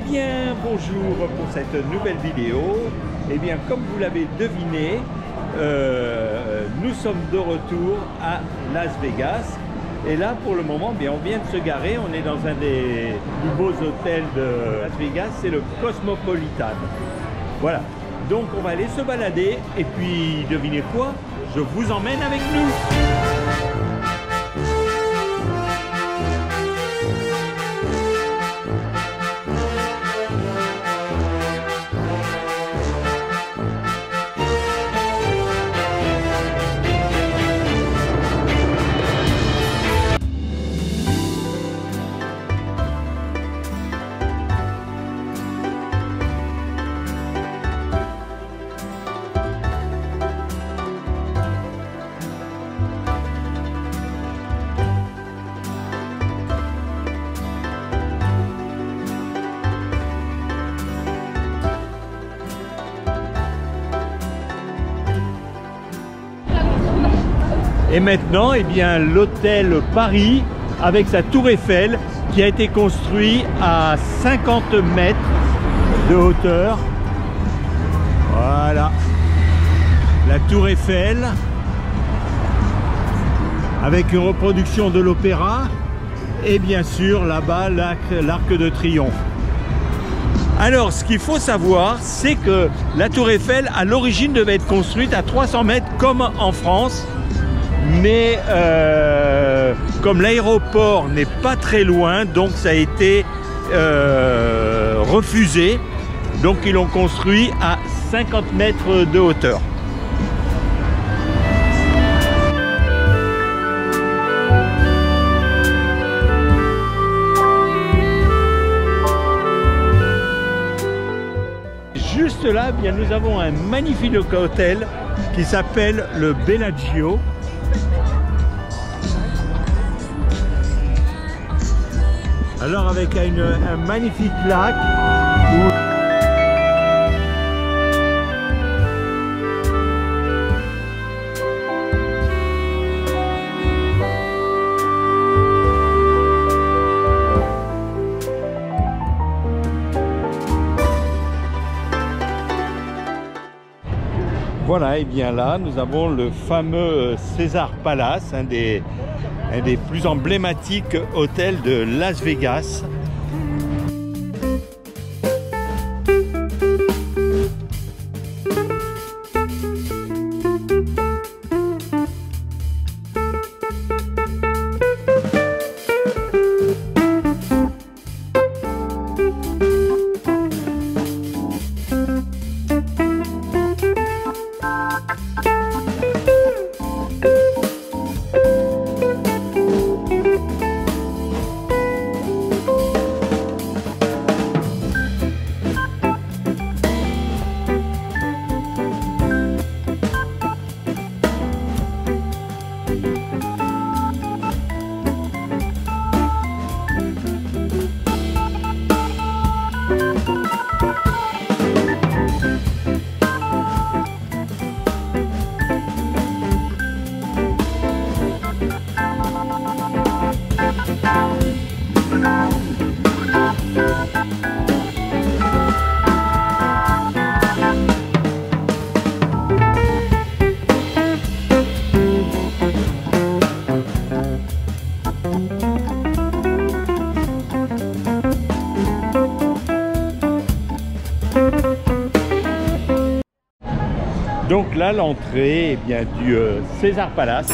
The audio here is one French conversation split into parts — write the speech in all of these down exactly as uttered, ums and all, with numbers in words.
bien, bonjour pour cette nouvelle vidéo. Eh bien, comme vous l'avez deviné, euh, nous sommes de retour à Las Vegas. Et là, pour le moment, bien, on vient de se garer. On est dans un des plus beaux hôtels de Las Vegas, c'est le Cosmopolitan. Voilà. Donc, on va aller se balader. Et puis, devinez quoi? Je vous emmène avec nous. Et maintenant, eh bien, l'hôtel Paris avec sa tour Eiffel qui a été construit à cinquante mètres de hauteur. Voilà, la tour Eiffel avec une reproduction de l'opéra et bien sûr là-bas l'arc de Triomphe. Alors, ce qu'il faut savoir, c'est que la tour Eiffel à l'origine devait être construite à trois cents mètres comme en France. Mais euh, comme l'aéroport n'est pas très loin, donc ça a été euh, refusé. Donc ils l'ont construit à cinquante mètres de hauteur. Juste là, bien, nous avons un magnifique hôtel qui s'appelle le Bellagio. Alors avec une, un magnifique lac où... Voilà, et bien là nous avons le fameux Caesars Palace, un des un des plus emblématiques hôtels de Las Vegas. Donc là, l'entrée eh bien du euh, Caesars Palace.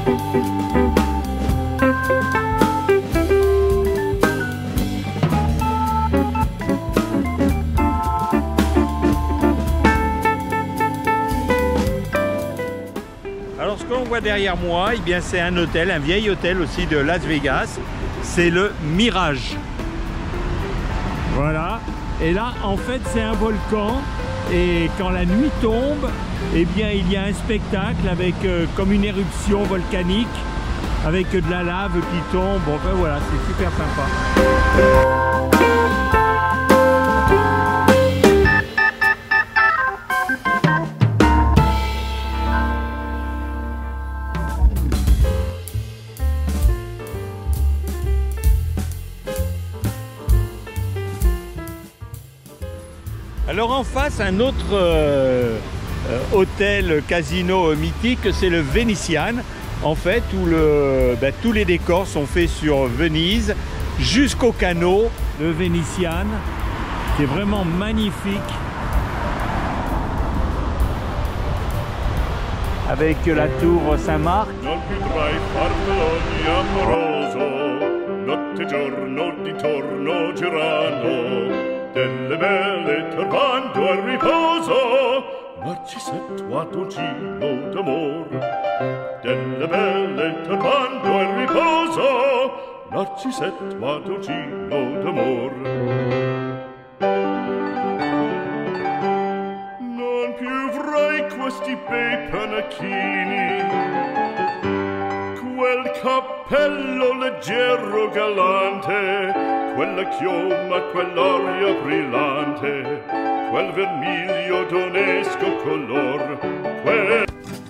Alors ce que l'on voit derrière moi, eh bien c'est un hôtel, un vieil hôtel aussi de Las Vegas. C'est le Mirage. Voilà. Et là, en fait, c'est un volcan. Et quand la nuit tombe, eh bien, il y a un spectacle avec euh, comme une éruption volcanique, avec de la lave qui tombe. Bon, ben voilà, c'est super sympa. Alors en face, un autre euh, euh, hôtel casino euh, mythique, c'est le Venetian, en fait, où le, ben, tous les décors sont faits sur Venise, jusqu'au canot, le Venetian, qui est vraiment magnifique, avec la tour Saint-Marc. Delle belle turbando al riposo, Narcisetto d'amor. Delle belle turbando al riposo, Narcisetto d'amor. Non più avrai questi bei panacchini, quel cappello leggero galante, quella chioma, quell'aria brillante, quel vermiglio d'onesco color, quel...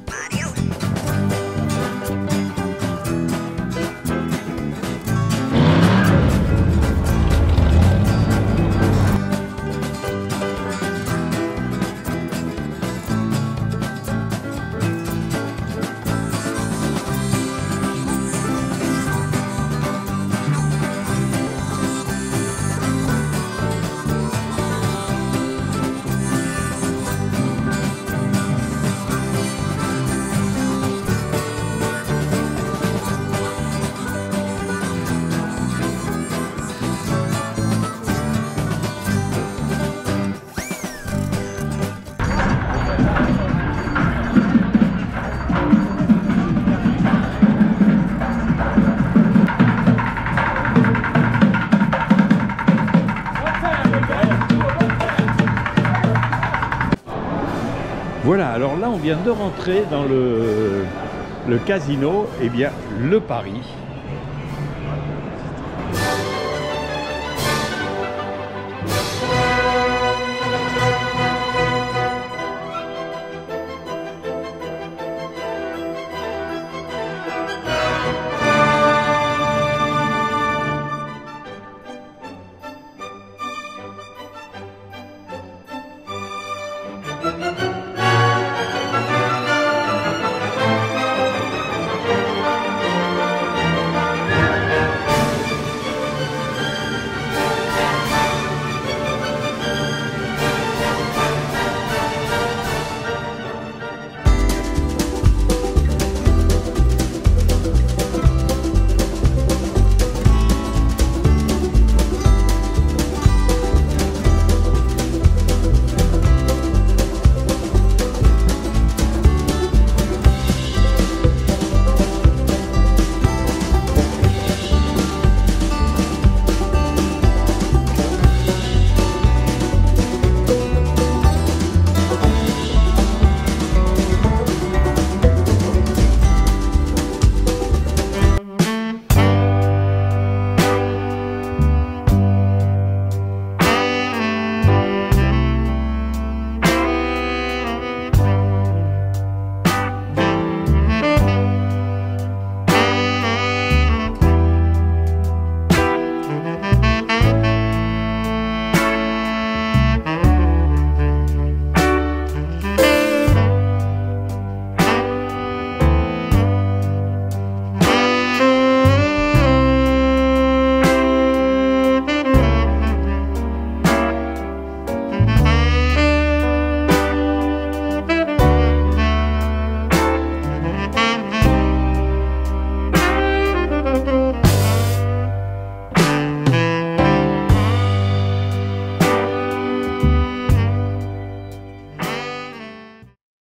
Voilà, alors là on vient de rentrer dans le, le casino, eh bien le Paris.